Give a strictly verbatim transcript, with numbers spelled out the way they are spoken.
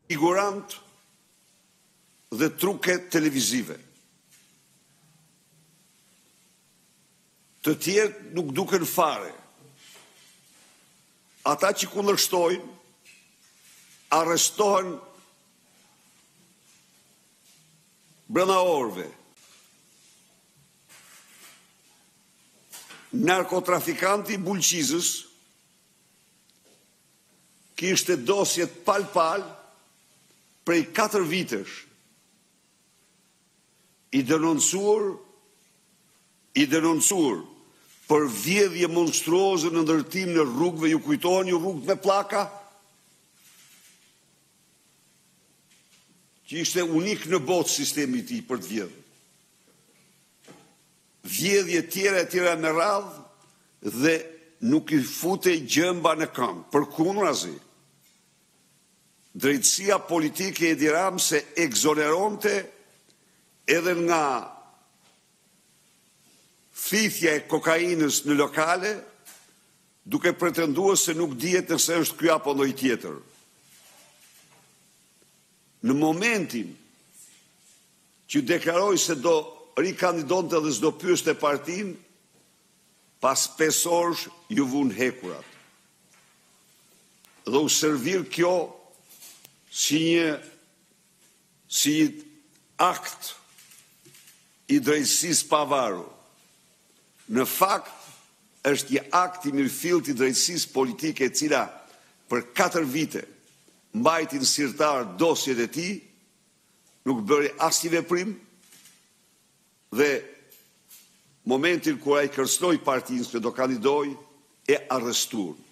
figurant dhe truke televizive. Të tjerë nuk duken fare. Ata që kundërshtojnë arrestohen brenda orëve. Narkotrafikanti i Bulqizës kishte dosjet pal-pal prej katër vitesh. I denoncuar, i denoncuar për vjedhje monstruoze në ndërtim në rrugëve, ju kujtohen ju rrugët me pllaka? Që ishte unik në botë sistemi i tij për të vjedhur. Vjedhje tjera e tjera me radhë dhe nuk i futej gjëmba në këmbë. Përkundrazi, drejtësia politike e Edi Rama se egzoneronte edhe nga thithja e kokainës në lokale, duke pretenduar se nuk dihet nëse është ky apo ndonjë tjetër. Në momentin që deklaroi se do rikandidonte dhe s'do pyeste partinë, pas pesë orësh ju vun hekurat. Dhe u servir kjo si një si një akt i drejtësisë pavarur. Në fakt, është një akt i mirëfillt i drejtësisë politike e cila për katër vite mbajtin sirtar dosjet e tij, nuk bëri asnjë veprim dhe momentin kur ai kërcënoi partinë se do kandidoj e arrestuar.